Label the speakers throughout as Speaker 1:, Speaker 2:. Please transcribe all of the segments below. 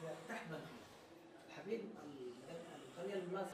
Speaker 1: تحت منخل الحبيب القرية المناصرة.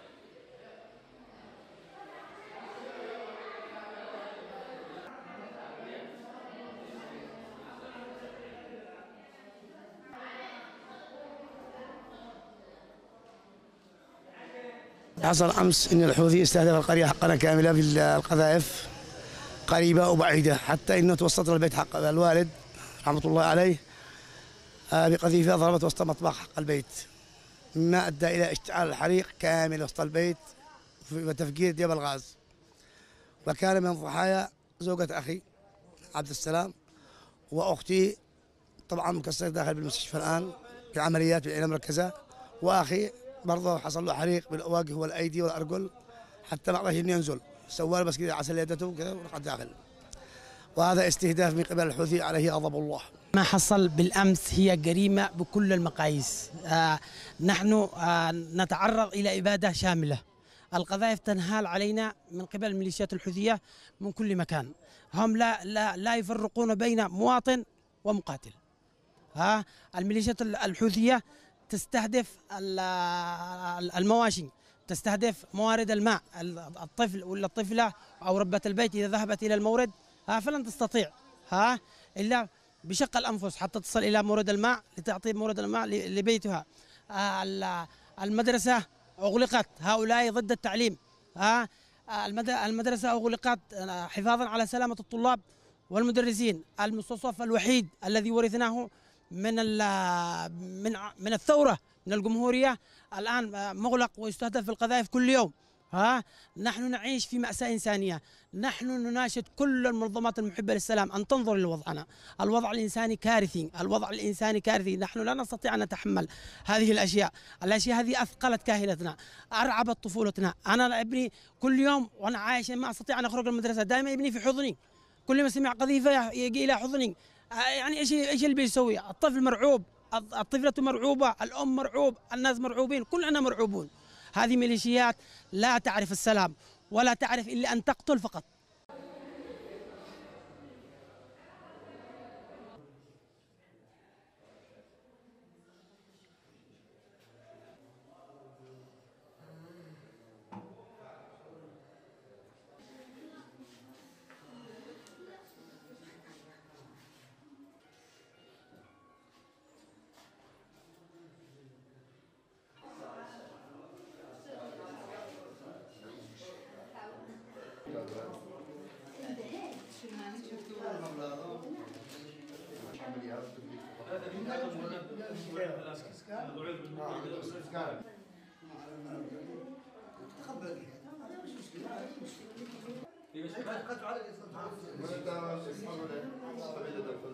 Speaker 2: حصل أمس أن الحوثي استهدف القرية حقنا كاملة بالقذائف قريبة وبعيدة، حتى أنه توسط البيت حق الوالد رحمة الله عليه بقذيفة ضربت وسط مطبخ حق البيت، مما أدى إلى اشتعال الحريق كامل وسط البيت وتفجير دياب الغاز. وكان من الضحايا زوجة أخي عبد السلام وأختي، طبعا مكسر داخل بالمستشفى الآن في عمليات بالعناية المركزة، وأخي برضه حصل له حريق بالأواجه والأيدي والأرجل حتى ما قدرش إنه ينزل، سوى له بس كذا عسل يدته وكذا ورقد داخل. وهذا استهداف من قبل الحوثي عليه غضب الله.
Speaker 3: ما حصل بالأمس هي جريمة بكل المقاييس. نحن نتعرض إلى إبادة شاملة. القذائف تنهال علينا من قبل الميليشيات الحوثية من كل مكان. هم لا يفرقون بين مواطن ومقاتل. الميليشيات الحوثية تستهدف المواشي، تستهدف موارد الماء. الطفل ولا الطفلة أو ربة البيت إذا ذهبت إلى المورد فلن تستطيع إلا بشق الأنفس حتى تصل إلى مورد الماء لتعطي مورد الماء لبيتها. المدرسة أغلقت، هؤلاء ضد التعليم. المدرسة أغلقت حفاظا على سلامة الطلاب والمدرسين. المستوصف الوحيد الذي ورثناه من الثورة من الجمهورية الآن مغلق ويستهدف بالقذائف كل يوم. نحن نعيش في مأساة إنسانية. نحن نناشد كل المنظمات المحبة للسلام أن تنظر لوضعنا. الوضع الإنساني كارثي، الوضع الإنساني كارثي. نحن لا نستطيع أن نتحمل هذه الأشياء هذه أثقلت كاهلتنا، أرعبت طفولتنا. أنا ابني كل يوم وأنا عايش ما أستطيع أن أخرج المدرسة، دائما ابني في حضني، كل ما سمع قذيفة يجي إلى حضني. يعني إيش اللي بيسوي؟ الطفل مرعوب، الطفلة مرعوبة، الأم مرعوب، الناس مرعوبين، كلنا مرعوبون. هذه ميليشيات لا تعرف السلام ولا تعرف إلا أن تقتل فقط.
Speaker 4: تخبل